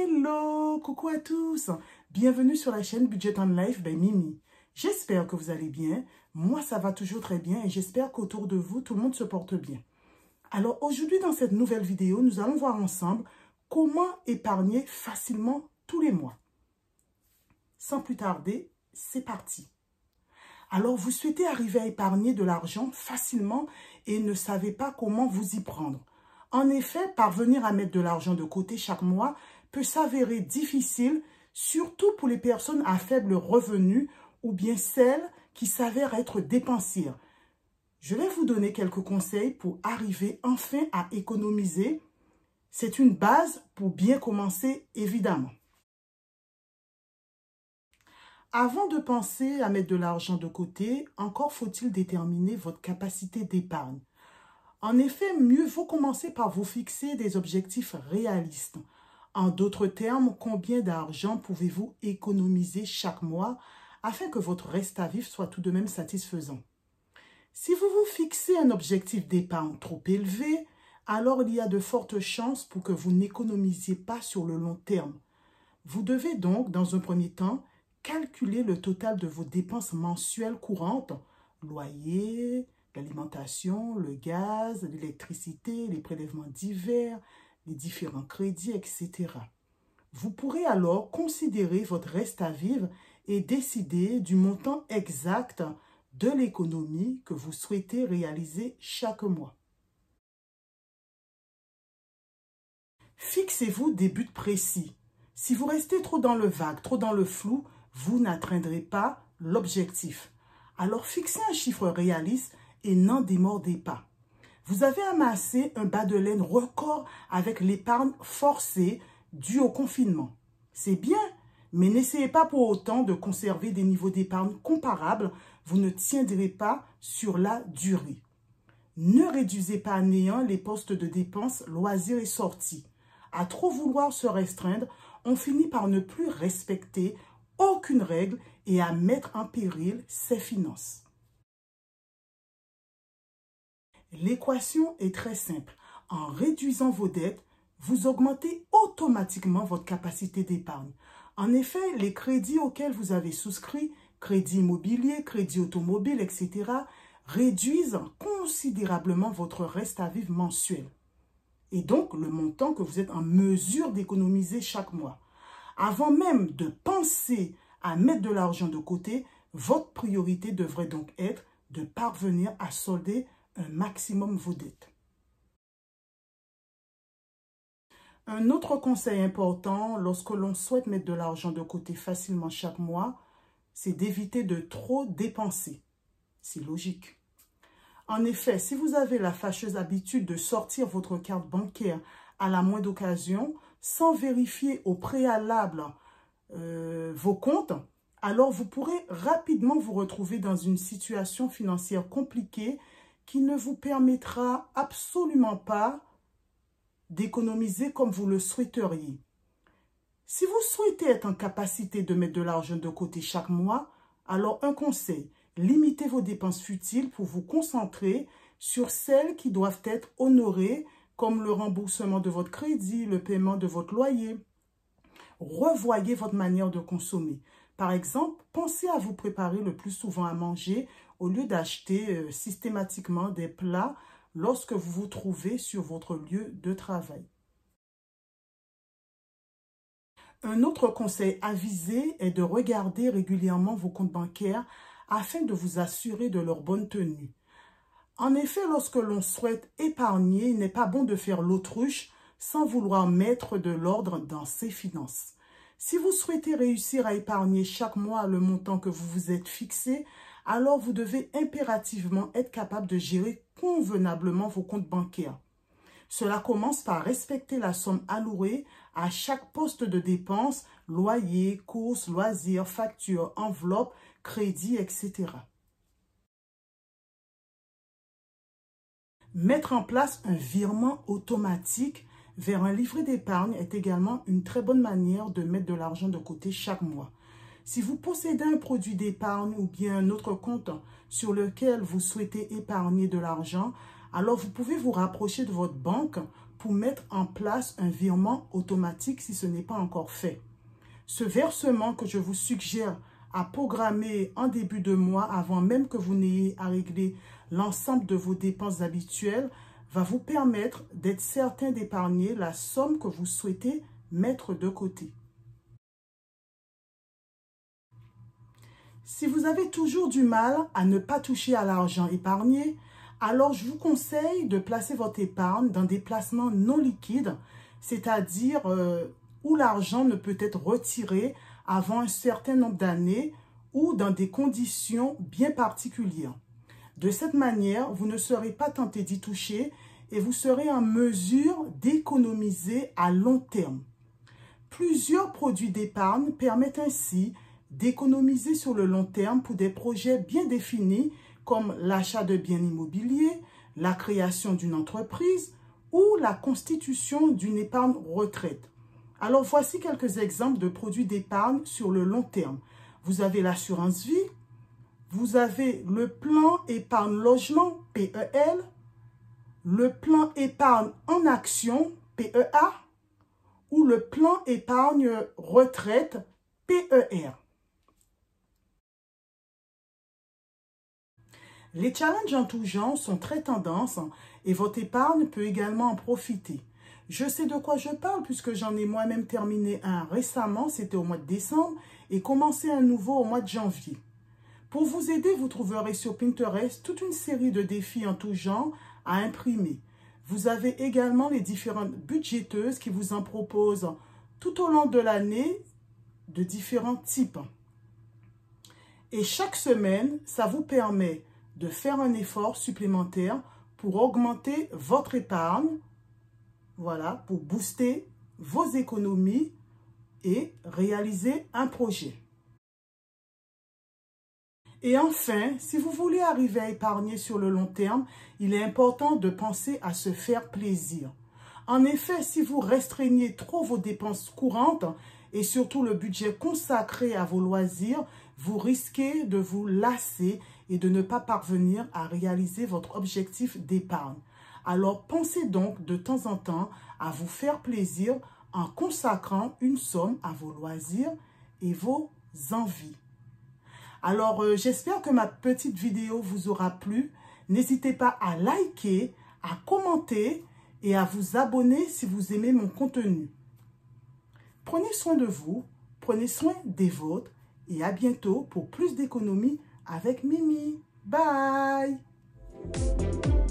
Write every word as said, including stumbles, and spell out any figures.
Hello, coucou à tous, bienvenue sur la chaîne Budget and Life by Mimi. J'espère que vous allez bien, moi ça va toujours très bien et j'espère qu'autour de vous tout le monde se porte bien. Alors aujourd'hui dans cette nouvelle vidéo, nous allons voir ensemble comment épargner facilement tous les mois. Sans plus tarder, c'est parti. Alors vous souhaitez arriver à épargner de l'argent facilement et ne savez pas comment vous y prendre. En effet, parvenir à mettre de l'argent de côté chaque mois peut s'avérer difficile, surtout pour les personnes à faible revenu ou bien celles qui s'avèrent être dépensières. Je vais vous donner quelques conseils pour arriver enfin à économiser. C'est une base pour bien commencer, évidemment. Avant de penser à mettre de l'argent de côté, encore faut-il déterminer votre capacité d'épargne. En effet, mieux vaut commencer par vous fixer des objectifs réalistes. En d'autres termes, combien d'argent pouvez-vous économiser chaque mois afin que votre reste à vivre soit tout de même satisfaisant. Si vous vous fixez un objectif d'épargne trop élevé, alors il y a de fortes chances pour que vous n'économisiez pas sur le long terme. Vous devez donc, dans un premier temps, calculer le total de vos dépenses mensuelles courantes, loyer, l'alimentation, le gaz, l'électricité, les prélèvements divers, les différents crédits, et cetera. Vous pourrez alors considérer votre reste à vivre et décider du montant exact de l'économie que vous souhaitez réaliser chaque mois. Fixez-vous des buts précis. Si vous restez trop dans le vague, trop dans le flou, vous n'atteindrez pas l'objectif. Alors fixez un chiffre réaliste et n'en démordez pas. Vous avez amassé un bas de laine record avec l'épargne forcée due au confinement. C'est bien, mais n'essayez pas pour autant de conserver des niveaux d'épargne comparables. Vous ne tiendrez pas sur la durée. Ne réduisez pas à néant les postes de dépenses, loisirs et sorties. À trop vouloir se restreindre, on finit par ne plus respecter aucune règle et à mettre en péril ses finances. L'équation est très simple. En réduisant vos dettes, vous augmentez automatiquement votre capacité d'épargne. En effet, les crédits auxquels vous avez souscrit, crédit immobilier, crédit automobile, et cetera, réduisent considérablement votre reste à vivre mensuel. Et donc, le montant que vous êtes en mesure d'économiser chaque mois. Avant même de penser à mettre de l'argent de côté, votre priorité devrait donc être de parvenir à solder un maximum vos dettes. Un autre conseil important lorsque l'on souhaite mettre de l'argent de côté facilement chaque mois, c'est d'éviter de trop dépenser. C'est logique. En effet, si vous avez la fâcheuse habitude de sortir votre carte bancaire à la moindre occasion, sans vérifier au préalable euh, vos comptes, alors vous pourrez rapidement vous retrouver dans une situation financière compliquée qui ne vous permettra absolument pas d'économiser comme vous le souhaiteriez. Si vous souhaitez être en capacité de mettre de l'argent de côté chaque mois, alors un conseil, limitez vos dépenses futiles pour vous concentrer sur celles qui doivent être honorées, comme le remboursement de votre crédit, le paiement de votre loyer. Revoyez votre manière de consommer. Par exemple, pensez à vous préparer le plus souvent à manger au lieu d'acheter euh, systématiquement des plats lorsque vous vous trouvez sur votre lieu de travail. Un autre conseil avisé est de regarder régulièrement vos comptes bancaires afin de vous assurer de leur bonne tenue. En effet, lorsque l'on souhaite épargner, il n'est pas bon de faire l'autruche sans vouloir mettre de l'ordre dans ses finances. Si vous souhaitez réussir à épargner chaque mois le montant que vous vous êtes fixé, alors vous devez impérativement être capable de gérer convenablement vos comptes bancaires. Cela commence par respecter la somme allouée à chaque poste de dépenses, loyer, courses, loisirs, factures, enveloppes, crédits, et cetera. Mettre en place un virement automatique vers un livret d'épargne est également une très bonne manière de mettre de l'argent de côté chaque mois. Si vous possédez un produit d'épargne ou bien un autre compte sur lequel vous souhaitez épargner de l'argent, alors vous pouvez vous rapprocher de votre banque pour mettre en place un virement automatique si ce n'est pas encore fait. Ce versement que je vous suggère à programmer en début de mois, avant même que vous n'ayez à régler l'ensemble de vos dépenses habituelles, va vous permettre d'être certain d'épargner la somme que vous souhaitez mettre de côté. Si vous avez toujours du mal à ne pas toucher à l'argent épargné, alors je vous conseille de placer votre épargne dans des placements non liquides, c'est-à-dire euh, où l'argent ne peut être retiré avant un certain nombre d'années ou dans des conditions bien particulières. De cette manière, vous ne serez pas tenté d'y toucher et vous serez en mesure d'économiser à long terme. Plusieurs produits d'épargne permettent ainsi d'économiser sur le long terme pour des projets bien définis comme l'achat de biens immobiliers, la création d'une entreprise ou la constitution d'une épargne retraite. Alors voici quelques exemples de produits d'épargne sur le long terme. Vous avez l'assurance vie, vous avez le plan épargne logement P E L, le plan épargne en action P E A ou le plan épargne retraite P E R. Les challenges en tout genre sont très tendance et votre épargne peut également en profiter. Je sais de quoi je parle puisque j'en ai moi-même terminé un récemment, c'était au mois de décembre, et commencé un nouveau au mois de janvier. Pour vous aider, vous trouverez sur Pinterest toute une série de défis en tout genre à imprimer. Vous avez également les différentes budgéteuses qui vous en proposent tout au long de l'année de différents types. Et chaque semaine, ça vous permet de faire un effort supplémentaire pour augmenter votre épargne, voilà, pour booster vos économies et réaliser un projet. Et enfin, si vous voulez arriver à épargner sur le long terme, il est important de penser à se faire plaisir. En effet, si vous restreignez trop vos dépenses courantes et surtout le budget consacré à vos loisirs, vous risquez de vous lasser et de ne pas parvenir à réaliser votre objectif d'épargne. Alors pensez donc de temps en temps à vous faire plaisir en consacrant une somme à vos loisirs et vos envies. Alors euh, j'espère que ma petite vidéo vous aura plu. N'hésitez pas à liker, à commenter et à vous abonner si vous aimez mon contenu. Prenez soin de vous, prenez soin des vôtres et à bientôt pour plus d'économies avec Mimi. Bye!